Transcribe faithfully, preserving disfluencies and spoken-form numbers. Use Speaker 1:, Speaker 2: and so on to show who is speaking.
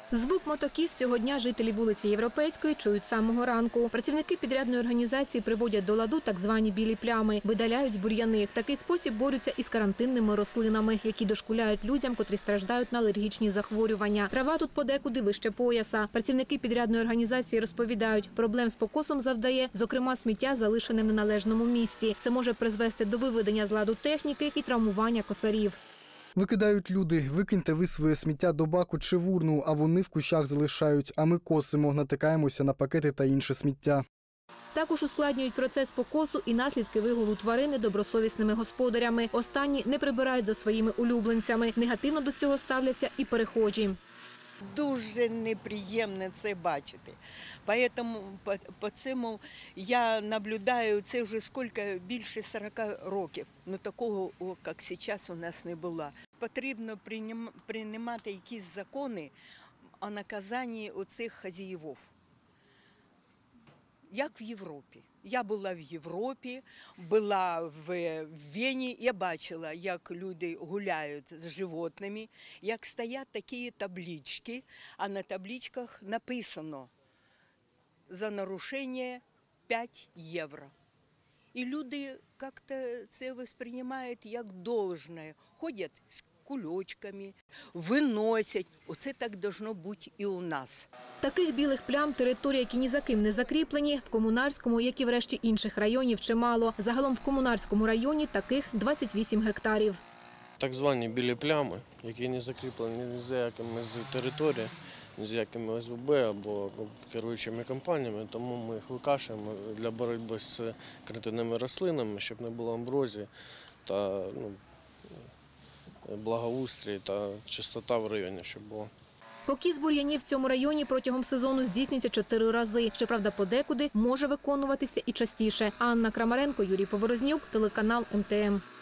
Speaker 1: Звук мотокіз цього дня жителі вулиці Європейської чують з самого ранку. Працівники підрядної організації приводять до ладу так звані білі плями, видаляють бур'яни. В такий спосіб борються із карантинними рослинами, які дошкуляють людям, котрі страждають на алергічні захворювання. Трава тут подекуди вище пояса. Працівники підрядної організації розповідають, проблем з покосом завдає, зокрема, сміття, залишене в неналежному місці. Це може призвести до виведення з ладу техніки і травмування косарів.
Speaker 2: Викидають люди. Викиньте ви своє сміття до баку чи в урну, а вони в кущах залишають. А ми косимо, натикаємося на пакети та інше сміття.
Speaker 1: Також ускладнюють процес покосу і наслідки вигулу тварини добросовісними господарями. Останні не прибирають за своїми улюбленцями. Негативно до цього ставляться і перехожі.
Speaker 3: Дуже неприємно це бачити. Тому по, по цьому я наблюдаю, це вже скільки, більше сорока років. Ну такого, як зараз, у нас не було. Потрібно приймати якісь закони о наказанні оцих хазяївів. Як в Європі. Я була в Європі, була в Вені, я бачила, як люди гуляють з животними, як стоять такі таблички, а на табличках написано «За нарушення п'ять євро». І люди як-то це сприймають як должне, ходять з кульочками, виносять. Оце так должно бути і у нас.
Speaker 1: Таких білих плям, території, які ні за ким не закріплені, в Комунарському, як і врешті інших районів, чимало. Загалом в Комунарському районі таких двадцять вісім гектарів.
Speaker 4: Так звані білі плями, які не закріплені ні за якими з території, ні з якими О С Б Б або керуючими компаніями, тому ми їх викашуємо для боротьби з карантинними рослинами, щоб не було амброзії та ну, благоустрій та чистота в районі, щоб було.
Speaker 1: Покіс бур'янів в цьому районі протягом сезону здійснюється чотири рази. Щоправда, подекуди може виконуватися і частіше. Анна Крамаренко, Юрій Поворознюк, телеканал М Т М.